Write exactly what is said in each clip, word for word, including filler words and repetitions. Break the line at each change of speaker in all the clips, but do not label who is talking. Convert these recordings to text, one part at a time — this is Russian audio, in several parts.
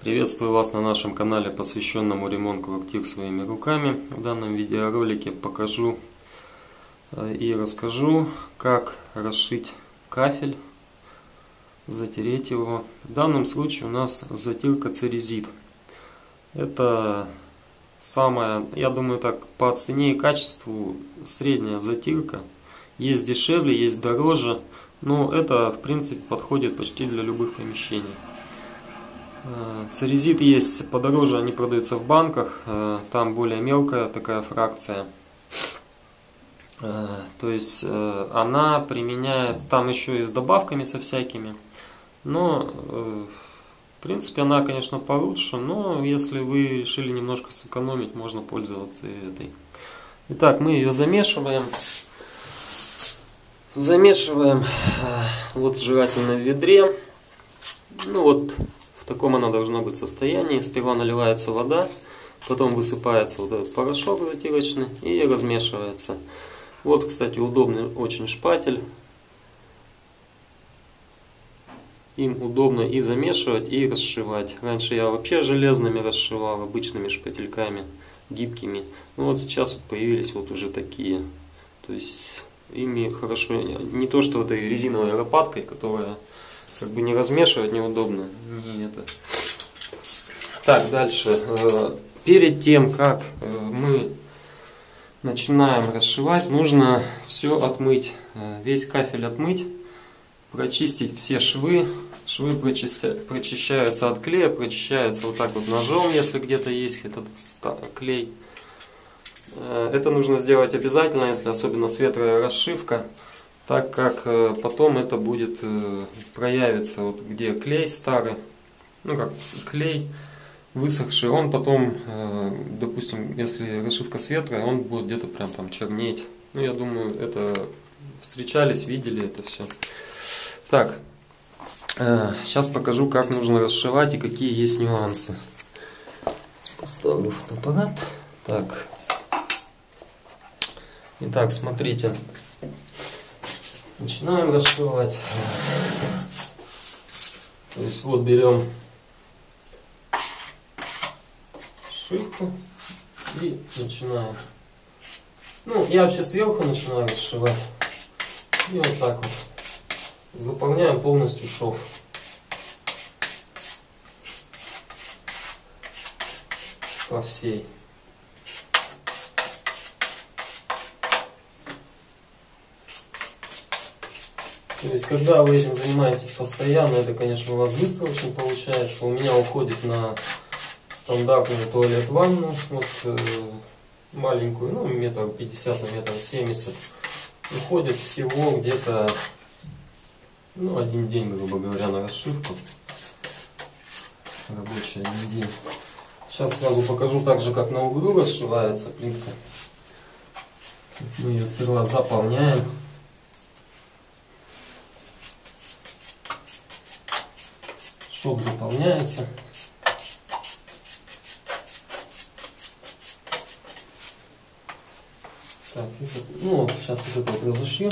Приветствую вас на нашем канале, посвященному ремонту квартир своими руками. В данном видеоролике покажу и расскажу, как расшить кафель, затереть его. В данном случае у нас затирка церезит. Это самая, я думаю, так по цене и качеству средняя затирка. Есть дешевле, есть дороже, но это в принципе подходит почти для любых помещений. Церезит есть подороже, они продаются в банках, там более мелкая такая фракция. То есть она применяет, там еще и с добавками со всякими, но в принципе она, конечно, получше, но если вы решили немножко сэкономить, можно пользоваться и этой. Итак, мы ее замешиваем. Замешиваем вот желательно в ведре. Ну вот в таком она должна быть состоянии. Сперва наливается вода, потом высыпается вот этот порошок затирочный и размешивается. Вот, кстати, удобный очень шпатель. Им удобно и замешивать, и расшивать. Раньше я вообще железными расшивал, обычными шпательками, гибкими. Ну вот сейчас появились вот уже такие. То есть ими хорошо, не то что этой резиновой лопаткой, которая как бы не размешивать неудобно. Не это. Так, дальше. Перед тем, как мы начинаем расшивать, нужно все отмыть. Весь кафель отмыть, прочистить все швы. Швы прочищаются от клея, прочищаются вот так вот ножом, если где-то есть этот клей. Это нужно сделать обязательно, если особенно светлая расшивка, так как потом это будет проявиться, вот где клей старый, ну как клей высохший, он потом, допустим, если расшивка светлая, он будет где-то прям там чернеть. Ну я думаю, это встречались, видели это все. Так, сейчас покажу, как нужно расшивать и какие есть нюансы. Поставлю фотоаппарат. Так. Итак, смотрите, начинаем расшивать. То есть вот берем шивку и начинаем. Ну, я вообще сверху начинаю расшивать. И вот так вот заполняем полностью шов. По всей. То есть, когда вы этим занимаетесь постоянно, это, конечно, у вас быстро очень получается. У меня уходит на стандартную туалет-ванну, вот э, маленькую, ну, метр пятьдесят на метр семьдесят. Уходит всего где-то, ну, один день, грубо говоря, на расшивку. Рабочий один день. Сейчас сразу покажу также, как на углу расшивается плитка. Мы ее сперва заполняем. Шов заполняется. Так, ну сейчас вот это вот разошью.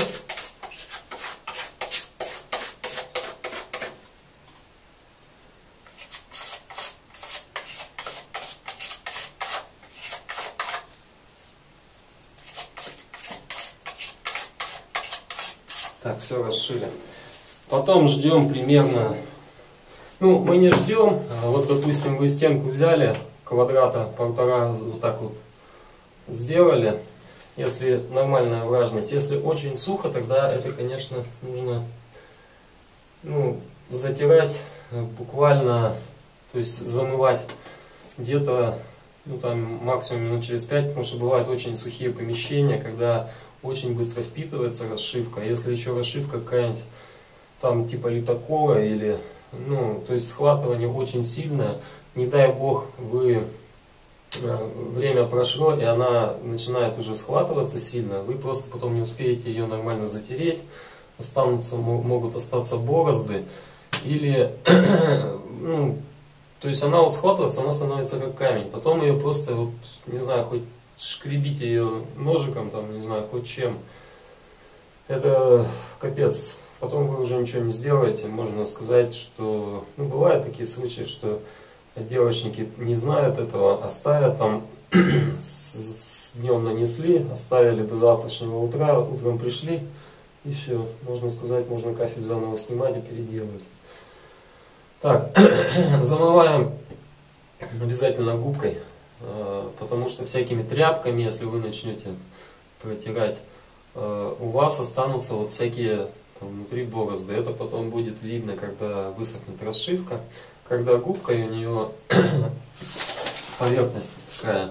Так, все расшили. Потом ждем примерно. Ну, мы не ждем, вот допустим вы стенку взяли, квадрата полтора, вот так вот сделали, если нормальная влажность. Если очень сухо, тогда это, конечно, нужно, ну, затирать буквально, то есть замывать где-то, ну, там максимум минут через пять, потому что бывают очень сухие помещения, когда очень быстро впитывается расшивка. Если еще расшивка какая-нибудь там типа литокола или... Ну, то есть схватывание очень сильное, не дай бог вы, время прошло и она начинает уже схватываться сильно, вы просто потом не успеете ее нормально затереть, останутся, могут остаться борозды, или, ну, то есть она вот схватывается, она становится как камень, потом ее просто, вот, не знаю, хоть шкребите ее ножиком, там, не знаю, хоть чем, это капец. Потом вы уже ничего не сделаете, можно сказать, что, ну, бывают такие случаи, что отделочники не знают этого, оставят там, с, с днем нанесли, оставили до завтрашнего утра, утром пришли, и все, можно сказать, можно кафель заново снимать и переделывать. Так, замываем обязательно губкой, потому что всякими тряпками, если вы начнете протирать, у вас останутся вот всякие там внутри борозды. Это потом будет видно, когда высохнет расшивка. Когда губкой у нее поверхность такая,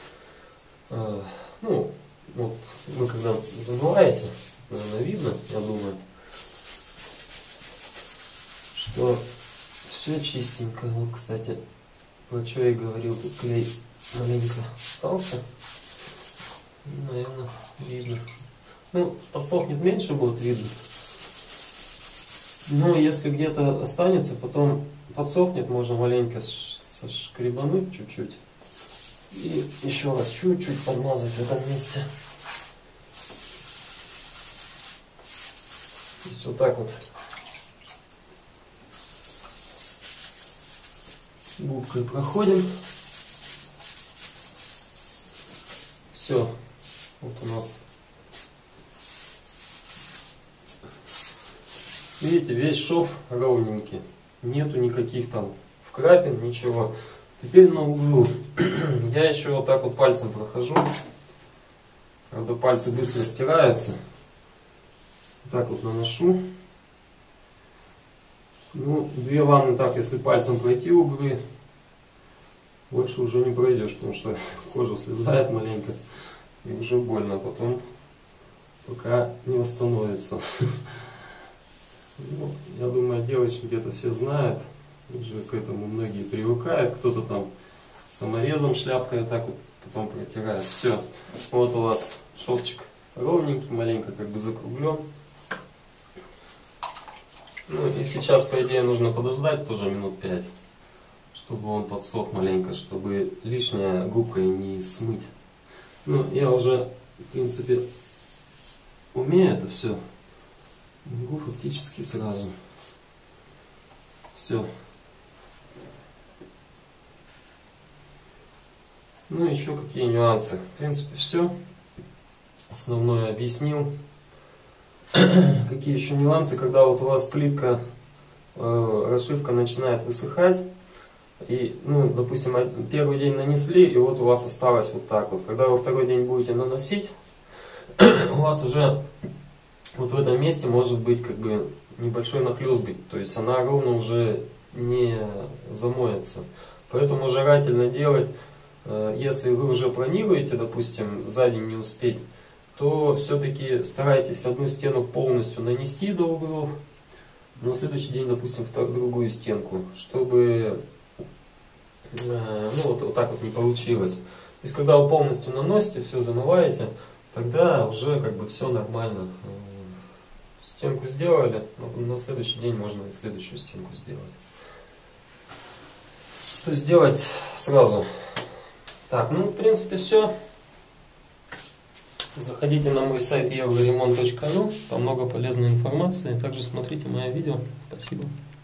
ну, вот вы когда замываете, наверное, видно, я думаю, что все чистенько. Вот, кстати, про что я говорил, тут клей маленько остался. Наверное, видно. Ну, подсохнет меньше, будет видно. Но если где-то останется, потом подсохнет, можно маленько сошкребануть чуть-чуть. И еще раз чуть-чуть подмазать в этом месте. То есть вот так вот губкой проходим. Все. Вот у нас, видите, весь шов ровненький. Нету никаких там вкрапин, ничего. Теперь на углу я еще вот так вот пальцем прохожу. Правда, пальцы быстро стираются. Вот так вот наношу. Ну, две ванны так, если пальцем пройти углы, больше уже не пройдешь, потому что кожа слезает маленько. И уже больно потом, пока не восстановится. Ну, я думаю, девочки где-то все знают, уже к этому многие привыкают. Кто-то там саморезом, шляпкой вот так вот потом протирает. Все, вот у вас шовчик ровненький, маленько как бы закруглен. Ну и сейчас, по идее, нужно подождать тоже минут пять, чтобы он подсох маленько, чтобы лишняя губкой не смыть. Ну, я уже, в принципе, умею это все. Могу фактически сразу. Все. Ну, еще какие нюансы. В принципе, все. Основное объяснил. Какие еще нюансы, когда вот у вас плитка, э, расшивка начинает высыхать. И, ну, допустим, первый день нанесли, и вот у вас осталось вот так вот. Когда вы второй день будете наносить, у вас уже вот в этом месте может быть как бы небольшой нахлёст быть. То есть она ровно уже не замоется. Поэтому желательно делать, если вы уже планируете, допустим, за день не успеть, то все-таки старайтесь одну стену полностью нанести до углов, на следующий день, допустим, другую стенку, чтобы ну, вот, вот так вот не получилось. То есть, когда вы полностью наносите, все замываете, тогда уже как бы все нормально. Стенку сделали, на следующий день можно и следующую стенку сделать. То есть сделать сразу. Так, ну в принципе все. Заходите на мой сайт евроремонт точка ру, там много полезной информации. Также смотрите мои видео. Спасибо.